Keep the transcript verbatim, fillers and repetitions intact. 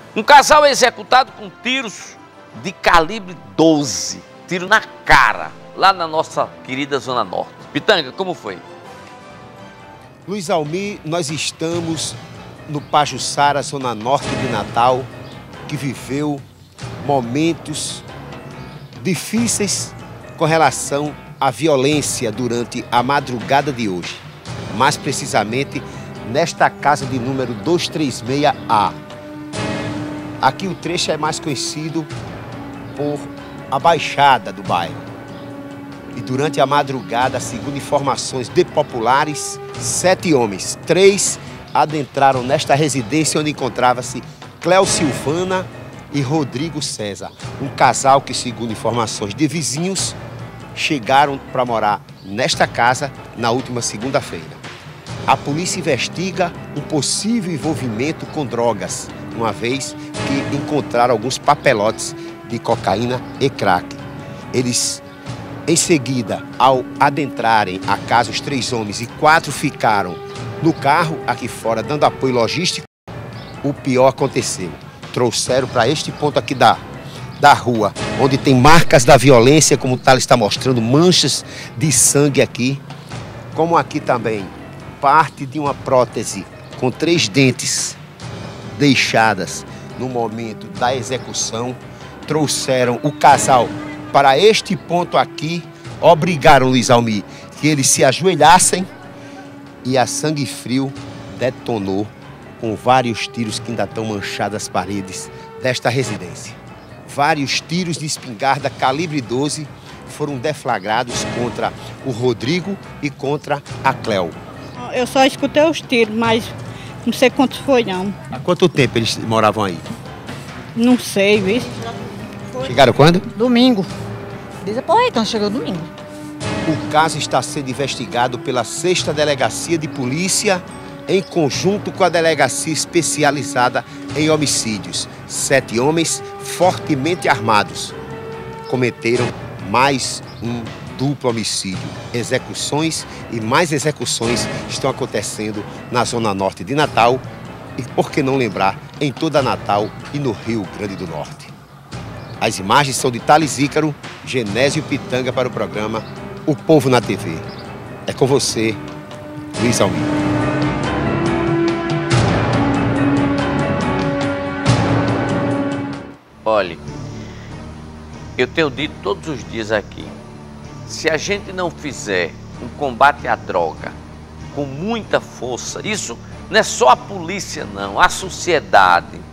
Um casal é executado com tiros de calibre doze, tiro na cara, lá na nossa querida Zona Norte. Pitanga, como foi? Luiz Almir, nós estamos no Pajuçara, Zona Norte de Natal, que viveu momentos difíceis com relação à violência durante a madrugada de hoje. Mais precisamente, nesta casa de número duzentos e trinta e seis A. Aqui o trecho é mais conhecido por a Baixada do bairro. E durante a madrugada, segundo informações de populares, sete homens, três adentraram nesta residência onde encontrava-se Cléo Silvana e Rodrigo César, um casal que, segundo informações de vizinhos, chegaram para morar nesta casa na última segunda-feira. A polícia investiga um possível envolvimento com drogas, uma vez que encontraram alguns papelotes de cocaína e crack. Eles, em seguida, ao adentrarem a casa, os três homens e quatro ficaram no carro aqui fora, dando apoio logístico. O pior aconteceu. Trouxeram para este ponto aqui da, da rua, onde tem marcas da violência, como o Thales está mostrando, manchas de sangue aqui, como aqui também parte de uma prótese com três dentes deixadas no momento da execução. Trouxeram o casal para este ponto aqui, obrigaram Luiz Almir que eles se ajoelhassem e a sangue frio detonou com vários tiros que ainda estão manchados as paredes desta residência. Vários tiros de espingarda calibre doze foram deflagrados contra o Rodrigo e contra a Cléo. Eu só escutei os tiros, mas não sei quantos foi não. Há quanto tempo eles moravam aí? Não sei, viu? Chegaram quando? Domingo. Diz, pô, então chegou domingo. O caso está sendo investigado pela sexta Delegacia de Polícia, em conjunto com a Delegacia Especializada em Homicídios. Sete homens fortemente armados cometeram mais um duplo homicídio. Execuções e mais execuções estão acontecendo na Zona Norte de Natal e, por que não lembrar, em toda Natal e no Rio Grande do Norte. As imagens são de Thales Ícaro, Genésio Pitanga para o programa O Povo na T V. É com você, Luiz Almir. Olhe, eu tenho dito todos os dias aqui, se a gente não fizer um combate à droga com muita força, isso não é só a polícia não, a sociedade,